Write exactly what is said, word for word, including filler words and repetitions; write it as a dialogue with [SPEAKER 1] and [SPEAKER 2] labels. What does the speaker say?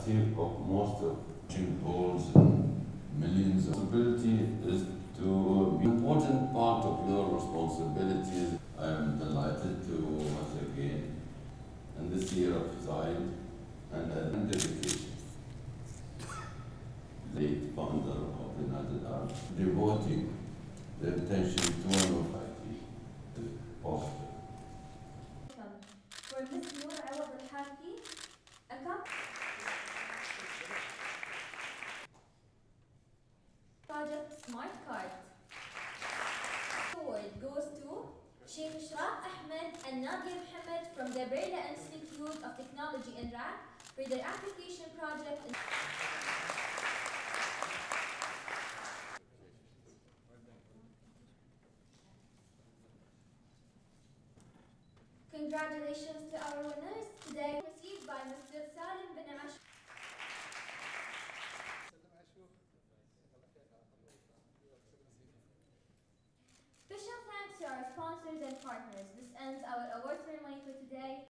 [SPEAKER 1] capacity of most of holes and millions of responsibility is to be an important part of your responsibilities. I am delighted to once again in this year of Zaid and uh, dedication. Late founder of the United Arab devoting the attention to one of I T is positive.
[SPEAKER 2] For Miz Noor Awad Al-Hafi, a cup project Smart Card. Award goes to Sheikh Shraf Ahmed and Nadia Mohammed from the Birla Institute of Technology in Iraq for their application project. In Congratulations to our winners today, received by Mister Salim bin Ash. Special thanks to our sponsors and partners. This ends our award ceremony for today.